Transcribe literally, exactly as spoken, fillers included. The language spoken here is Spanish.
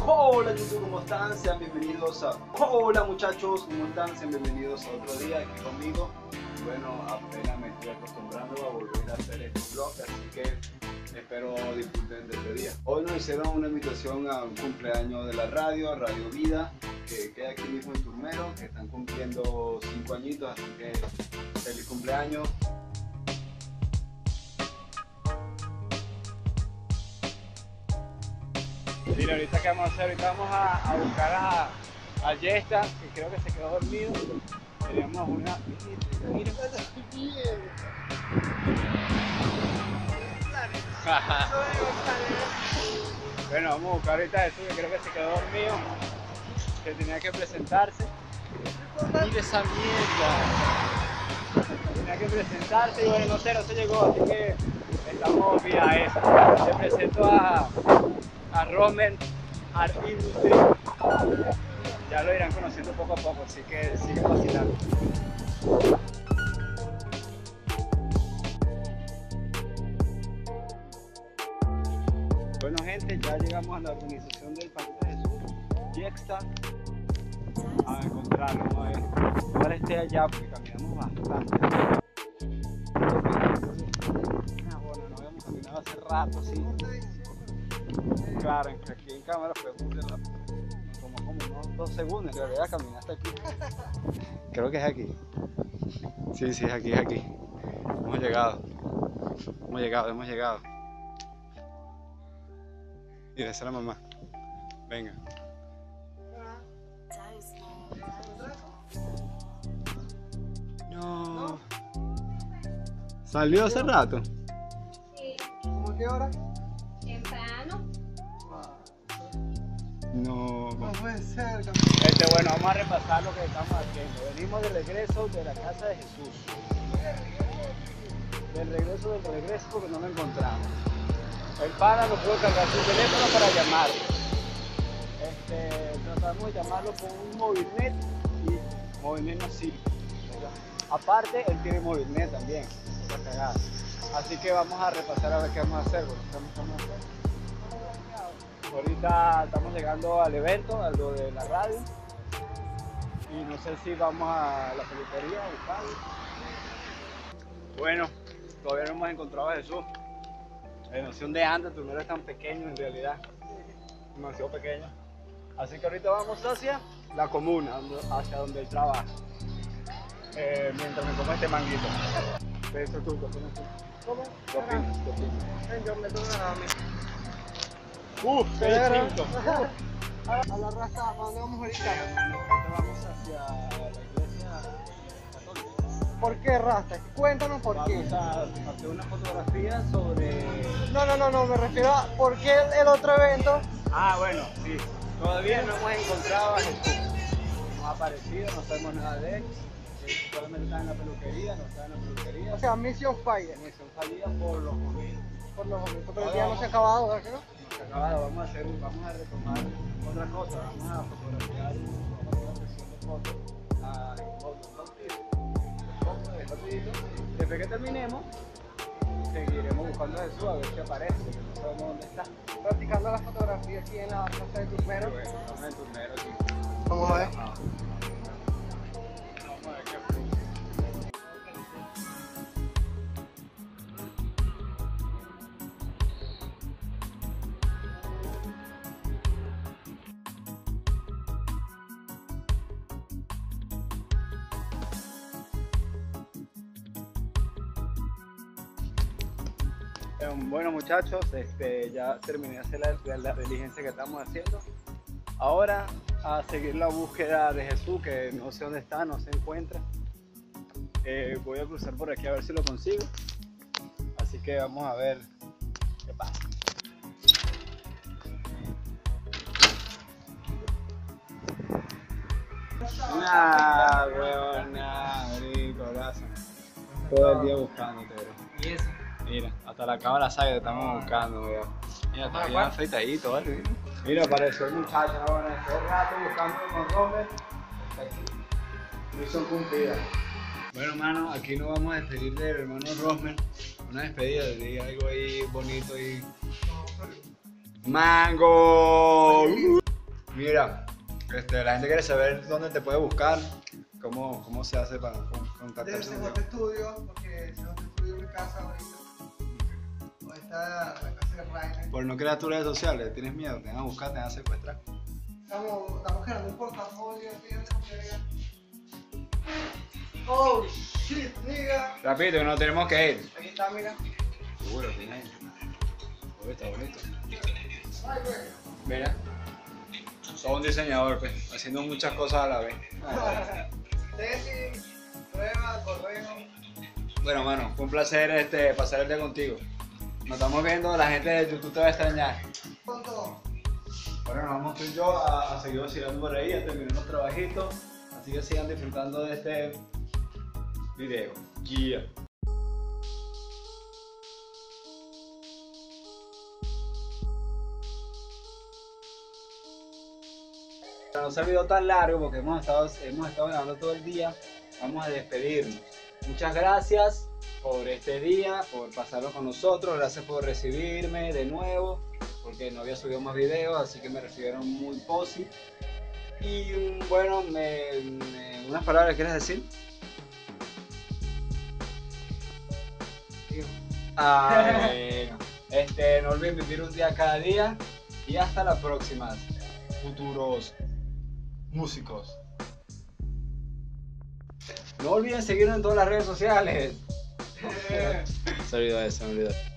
Hola YouTube, ¿cómo están? Sean bienvenidos a... Hola muchachos, ¿cómo están? Sean bienvenidos a otro día aquí conmigo. Bueno, apenas me estoy acostumbrando a volver a hacer este vlog, así que espero disfruten de este día. Hoy nos hicieron una invitación a un cumpleaños de la radio, a Radio Vida, que queda aquí mismo en Turmero, que están cumpliendo cinco añitos, así que feliz cumpleaños. Mira, ahorita qué vamos a hacer, ahorita vamos a, a buscar a, a Yesta, que creo que se quedó dormido. Teníamos una... Mira, bueno, vamos a buscar ahorita a Jesús, que creo que se quedó dormido, que tenía que presentarse. Mira esa mierda. Tenía que presentarse y bueno, no sé, no se llegó, así que estamos vía eso. Te presento a... a Rommel Art Industry. Ya lo irán conociendo poco a poco, así que sigue vacilando. Bueno gente, ya llegamos a la organización del Paquete de Jesús, Yexta, a encontrarlo, a ver, ahora esté allá porque caminamos bastante. Ah, bueno, no habíamos caminado hace rato, sí. Claro, aquí en cámara fue muy rápido, como, como unos dos segundos, en realidad caminaste aquí. Creo que es aquí. Sí, sí, es aquí, es aquí. Hemos llegado. Hemos llegado, hemos llegado. Mira, esa es la mamá. Venga. No. ¿Salió hace rato? Sí. ¿Cómo a qué hora? Temprano. No. No puede ser, Este, bueno, vamos a repasar lo que estamos haciendo. Venimos de regreso de la casa de Jesús. Del regreso del regreso porque no lo encontramos. El pana no pudo cargar su teléfono para llamarlo. Este, tratamos de llamarlo con un movilnet y movilnet no sirve. Aparte, él tiene movilnet también. Está cagado. Así que vamos a repasar a ver qué vamos a hacer. Porque estamos, estamos ahorita estamos llegando al evento, a lo de la radio. Y no sé si vamos a la peluquería a buscarlo. Bueno, todavía no hemos encontrado a Jesús. La emoción de antes, tu número es tan pequeño en realidad. Demasiado pequeño. Así que ahorita vamos hacia la comuna, hacia donde él trabaja. Eh, mientras me como este manguito. Eso tú, ¿qué opinas tú? ¿Cómo? ¿Qué opinas? ¿Qué opinas? Ven, yo me tomo una a mí. ¡Uf! ¡Qué distinto! A la raza, ¿a dónde vamos ahorita? Ahorita vamos hacia la iglesia católica. ¿Por qué rasta? Cuéntanos por qué. Vamos a hacer una fotografía sobre... No, no, no, no, me refiero a por qué el, el otro evento. Ah, bueno, sí. Todavía no hemos encontrado a Jesús. No ha aparecido, no sabemos nada de él. Él solamente está en la peluquería, no está en la peluquería. O sea, Mission Fire. Misión fallida por los momentos. Por los momentos, pero el día no se ha acabado, ¿verdad? No se ha acabado, vamos a hacer, vamos a retomar otra cosa, vamos a fotografiar, vamos a hacer sesión de fotos a fotos, después que terminemos, seguiremos buscando a Jesús a ver si aparece, porque no sabemos dónde está. Practicando la fotografía aquí en la plaza de Turmero. Bueno, estamos en Turmero aquí. Vamos a ver. Vamos a ver qué fluye. Bueno muchachos, este, ya terminé de hacer la, la, la diligencia que estamos haciendo. Ahora a seguir la búsqueda de Jesús, que no sé dónde está, no se encuentra. Eh, voy a cruzar por aquí a ver si lo consigo. Así que vamos a ver qué pasa. Nah, weón, nah, marico, gracias. Todo el día buscándote, bro. ¿Y eso? Mira, hasta la cámara sabe que te estamos buscando, weón. Mira, está bien afeitadito, ¿vale? Mira, apareció el muchacho, ¿no? Bueno, todo el rato buscando con Rommel. Misión cumplida. Bueno, mano, aquí nos vamos a despedir del hermano Rommel. Una despedida, le diga algo ahí bonito y... ¡Mango! mira, este, la gente quiere saber dónde te puede buscar, cómo, cómo se hace para con- Desde contactarse el contigo. J Studio, porque el J Studio es mi casa ahorita. Ahí está la casa de Rainer. Por no crear tus redes sociales, tienes miedo, te van a buscar, te van a secuestrar. Estamos, estamos creando un portafolio, fíjate, nigga. Oh shit, nigga. Rapidito, que nos tenemos que ir. Aquí está, mira. Seguro, tiene. Uy, está bonito. Ay, güey. Mira, soy un diseñador, pues, haciendo muchas cosas a la vez. Tesis, prueba, correo. Bueno, mano, fue un placer este, pasar el día contigo. Nos estamos viendo, la gente de YouTube te va a extrañar. Pronto. Bueno, nos vamos tú y yo a, a seguir vacilando por ahí, a terminar los trabajitos. Así que sigan disfrutando de este video. Yeah. No se ha video tan largo porque hemos estado, hemos estado grabando todo el día. Vamos a despedirnos. Muchas gracias por este día, por pasarlo con nosotros. Gracias por recibirme de nuevo, porque no había subido más videos, así que me recibieron muy posi. Y mm, bueno, me, me- unas palabras, ¿quieres decir? Ah, bueno. Este, no olviden vivir un día cada día y hasta la próxima, futuros músicos. No olviden seguirnos en todas las redes sociales. Se olvidó eso, se me olvidó.